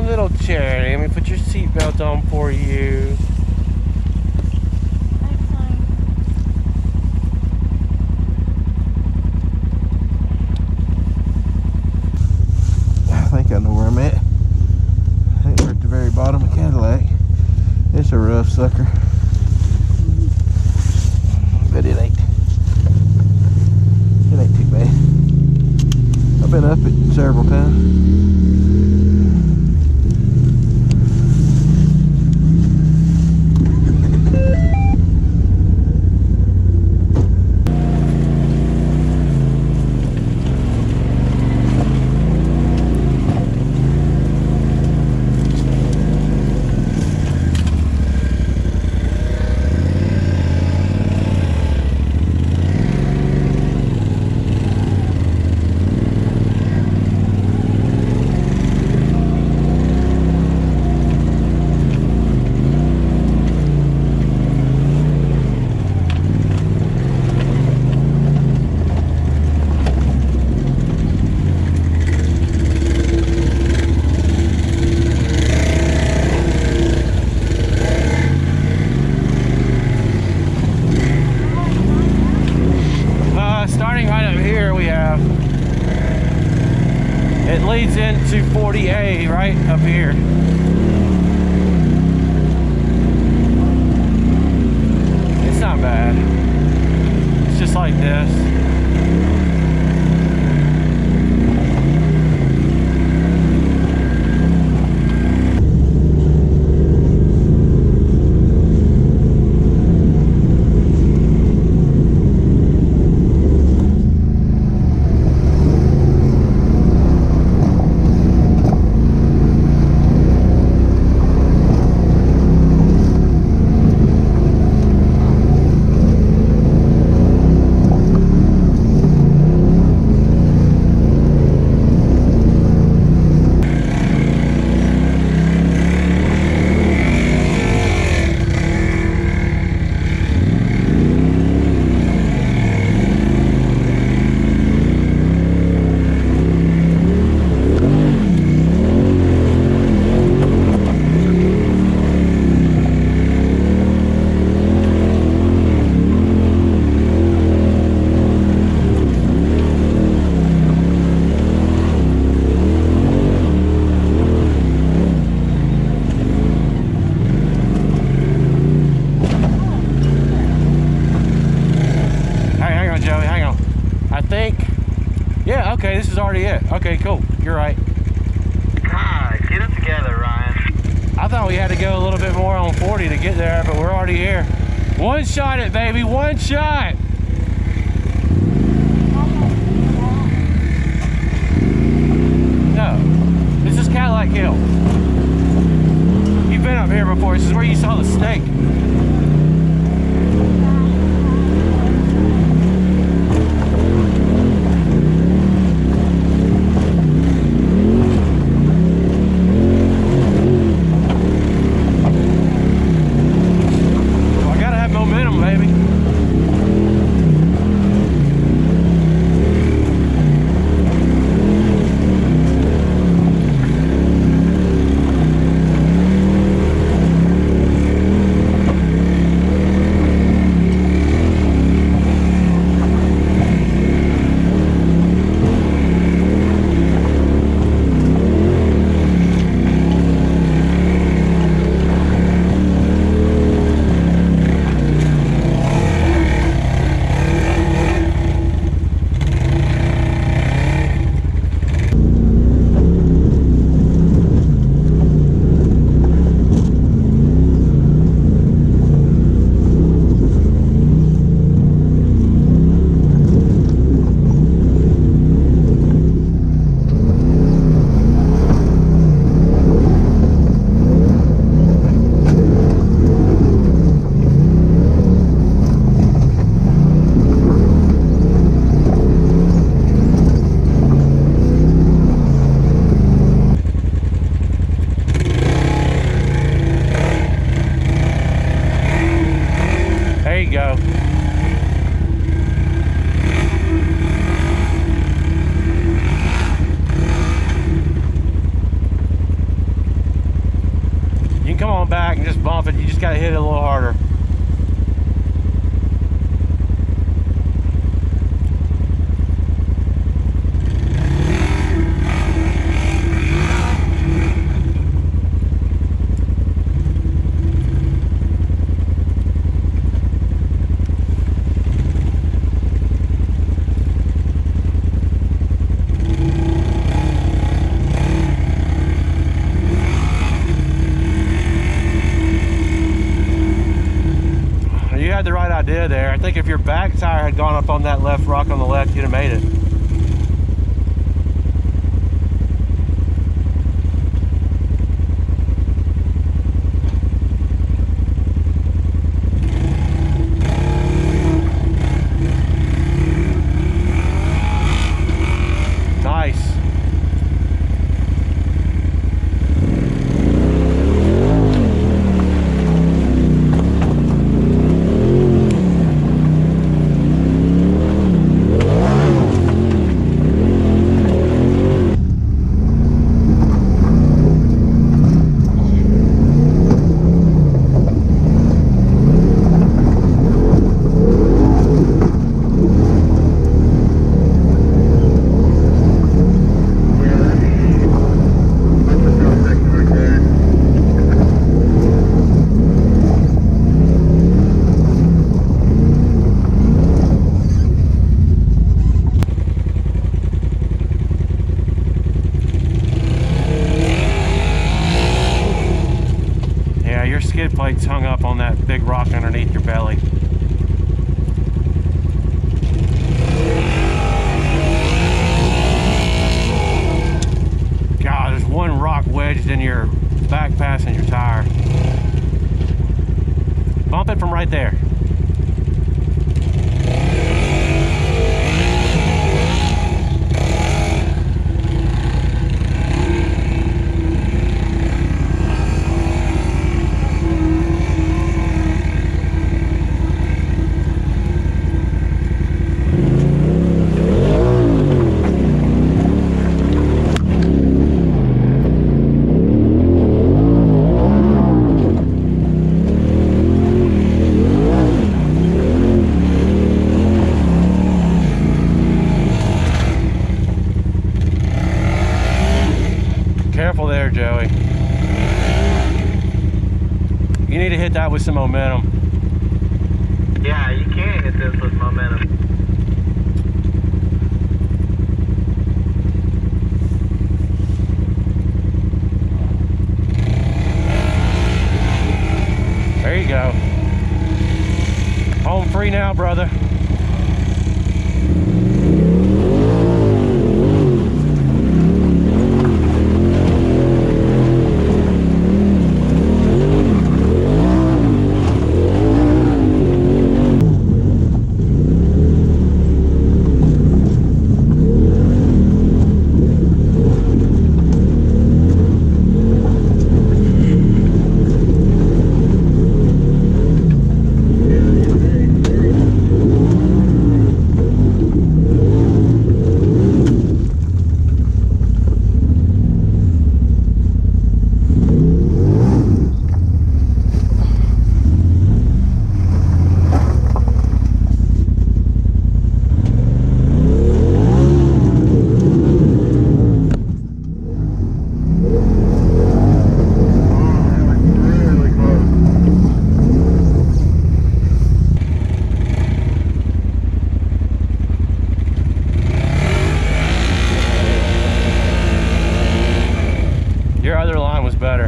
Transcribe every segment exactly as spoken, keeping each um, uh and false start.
little charity. Let me put your seatbelt on for you. I think I know where I'm at. I think we're at the very bottom of Cadillac. It's a rough sucker. But it ain't. It ain't too bad. I've been up it several times. It leads into forty A right up here. It's not bad. It's just like this. Yeah, okay, this is already it. Okay, cool. You're right. God, get it together, Ryan. I thought we had to go a little bit more on forty to get there, but we're already here. One shot it, baby. One shot. No, this is Cadillac Hill. You've been up here before. This is where you saw the snake. back tire had gone up on that left rock on the left, you'd have made it. Nice. Skid plates hung up on that big rock underneath your belly. God, there's one rock wedged in your back passenger tire. Bump it from right there. Careful there, Joey. You need to hit that with some momentum. Yeah, you can hit this with momentum. There you go. Home free now, brother. Your other line was better.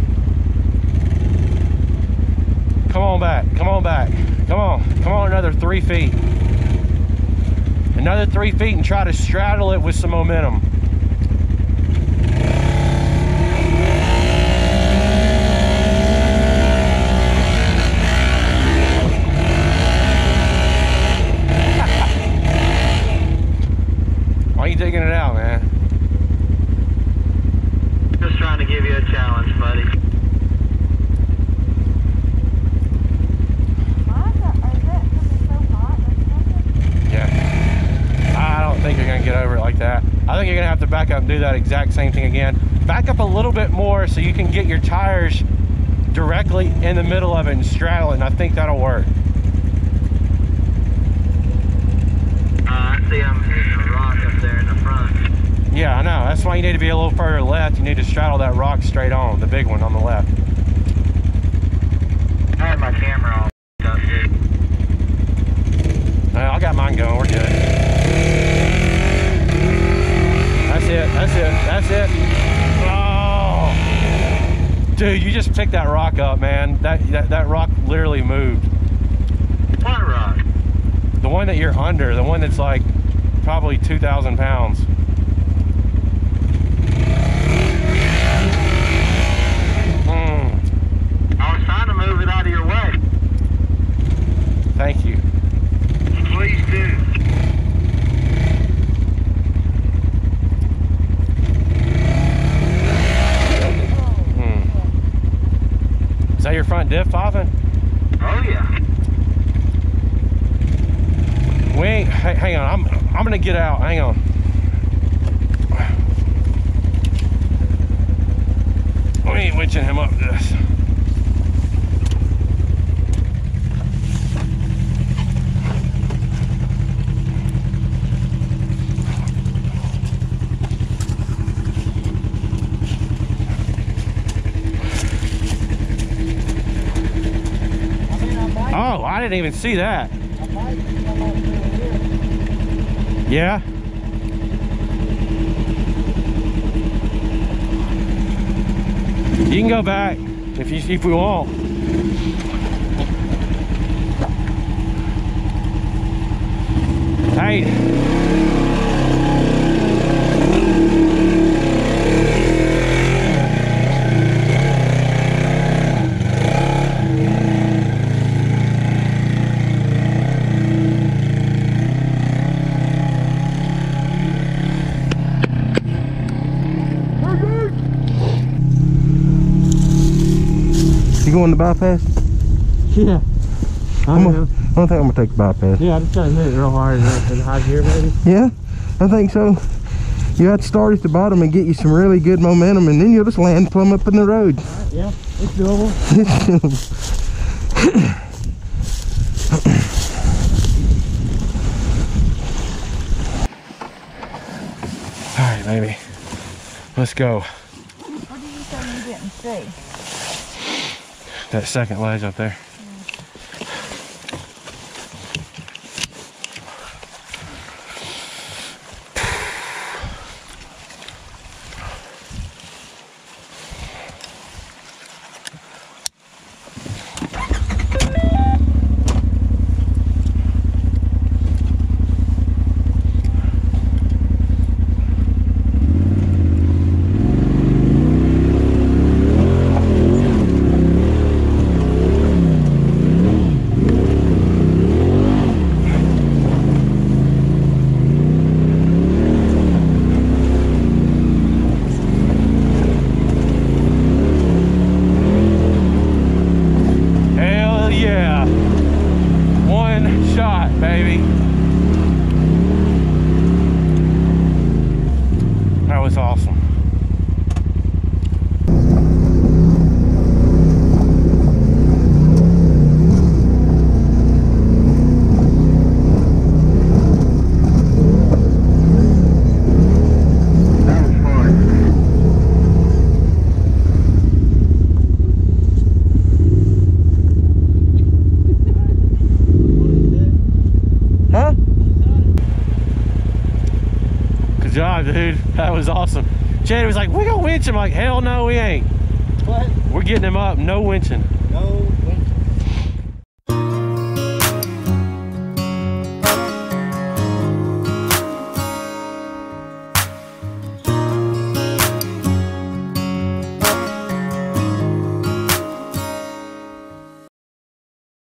Come on back, come on back. Come on, come on another three feet. Another three feet and try to straddle it with some momentum. Why are you digging it out, man? Just trying to give you a challenge, buddy. Yeah. I don't think you're going to get over it like that. I think you're going to have to back up and do that exact same thing again. Back up a little bit more so you can get your tires directly in the middle of it and straddle it, and I think that'll work. Uh, I see I'm hitting a rock up there in the front. Yeah, I know. That's why you need to be a little further left. You need to straddle that rock straight on, the big one on the left. I had my camera on. Well, I got mine going. We're good. That's it. That's it. That's it. Oh, dude, you just picked that rock up, man. That that, that rock literally moved. What rock? one that you're under, the one that's like probably two thousand pounds. Mm. I was trying to move it out of your way. Thank you. Please do. Mm. Is that your front diff popping? Oh yeah. We ain't, hey, hang on, I'm I'm gonna get out, hang on. We ain't winching him up this. Oh, I didn't even see that. Yeah? You can go back if you if we want. Hey. You going to bypass? Yeah. I'm gonna, I don't think I'm gonna take the bypass. Yeah, I just gotta hit it real hard in high gear, maybe. Yeah, I think so. You have to start at the bottom and get you some really good momentum, and then you'll just land plumb up in the road. Right, yeah, it's doable. All right, baby. Let's go. What did you say you didn't see? That second ledge up there. Job, dude. That was awesome. Chad was like, we gonna winch him. I'm like, hell no, we ain't. What? We're getting him up, no winching.